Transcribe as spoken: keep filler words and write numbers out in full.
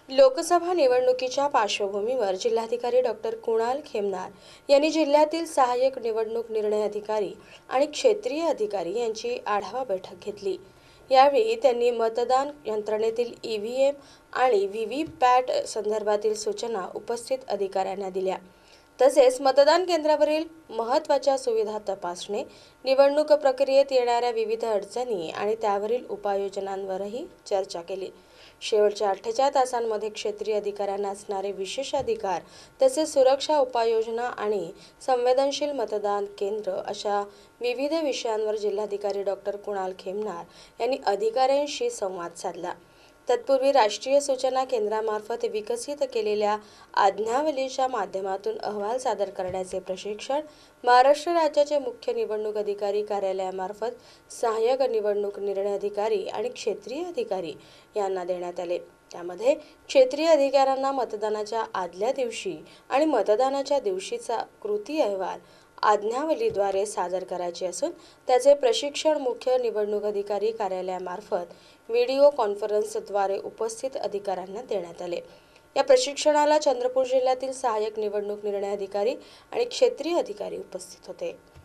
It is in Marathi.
लोकसभा निवडणुकीच्या पार्श्वभूमीवर जिल्हाधिकारी डॉक्टर कुणाल खेमनार यांनी जिल्ह्यातील सहाय्यक निवडणूक निर्णय अधिकारी आणि क्षेत्रीय अधिकारी यांची आढावा बैठक घेतली। यावेळी त्यांनी मतदान यंत्रणेतील ईव्हीएम आणि व्हीव्हीपॅट संदर्भातील सूचना उपस्थित अधिकाऱ्यांना दिल्या। तसेच मतदान केंद्रावरील महत्त्वाच्या सुविधा तपासणे, निवडणूक प्रक्रियेत येणाऱ्या विविध अडचणी आणि त्यावरील उपाययोजनांवरही चर्चा केली। शेवटच्या अठ्ठेचाळीस तासांमध्ये क्षेत्रीय अधिकाऱ्यांना असणारे विशेष अधिकार, तसेच सुरक्षा उपाययोजना आणि संवेदनशील मतदान केंद्र अशा विविध विषयांवर जिल्हाधिकारी डॉक्टर कुणाल खेमनार यांनी अधिकाऱ्यांशी संवाद साधला। तत्पूर्वी राष्ट्रीय सूचना केंद्रामार्फत विकसित केलेल्या आज्ञावलीच्या माध्यमातून अहवाल सादर करण्याचे प्रशिक्षण महाराष्ट्र राज्याचे मुख्य निवडणूक अधिकारी कार्यालयामार्फत सहाय्यक निवडणूक निर्णय अधिकारी आणि क्षेत्रीय अधिकारी यांना देण्यात आले। त्यामध्ये क्षेत्रीय अधिकाऱ्यांना मतदानाच्या आदल्या दिवशी आणि मतदानाच्या दिवशीचा कृती अहवाल आज्ञावलीद्वारे सादर करायचे असून त्याचे प्रशिक्षण मुख्य निवडणूक अधिकारी कार्यालयामार्फत व्हिडिओ कॉन्फरन्सद्वारे उपस्थित अधिकाऱ्यांना देण्यात आले। या प्रशिक्षणाला चंद्रपूर जिल्ह्यातील सहाय्यक निवडणूक निर्णय अधिकारी आणि क्षेत्रीय अधिकारी उपस्थित होते।